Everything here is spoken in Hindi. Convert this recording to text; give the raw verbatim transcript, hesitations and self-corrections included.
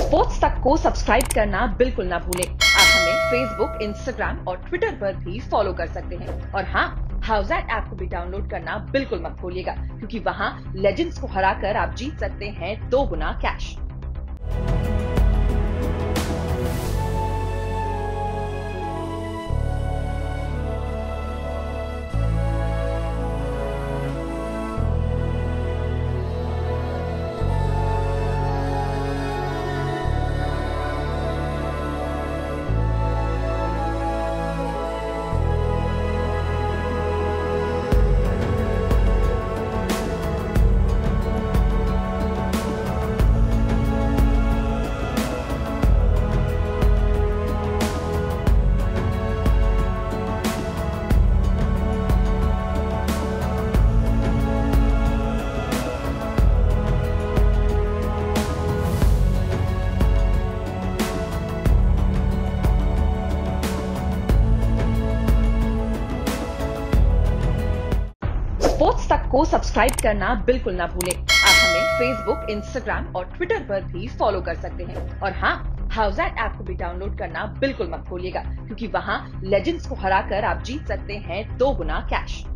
स्पोर्ट्स तक को सब्सक्राइब करना बिल्कुल ना भूलें। आप हमें फेसबुक, इंस्टाग्राम और ट्विटर पर भी फॉलो कर सकते हैं। और हाँ, हाउसएट ऐप को भी डाउनलोड करना बिल्कुल मत भूलिएगा, क्योंकि वहाँ लेजेंड्स को हराकर आप जीत सकते हैं दो गुना कैश। स्पोर्ट्स तक को सब्सक्राइब करना बिल्कुल ना भूलें। आप हमें फेसबुक, इंस्टाग्राम और ट्विटर पर भी फॉलो कर सकते हैं। और हाँ, हाउसएट ऐप को भी डाउनलोड करना बिल्कुल मत भूलिएगा, क्योंकि वहाँ लेजेंड्स को हराकर आप जीत सकते हैं दो गुना कैश।